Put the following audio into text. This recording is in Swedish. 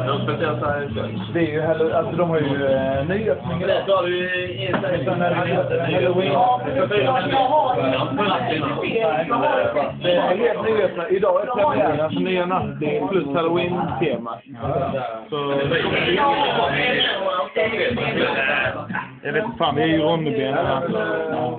Det är ju heller, alltså de har ju nyöppning idag. Sen är det Halloween. Det är helt nyöppnat. Idag är premiären, alltså nya natten plus Halloween-tema. Så jag vet inte fan, vi är ju Ronneby.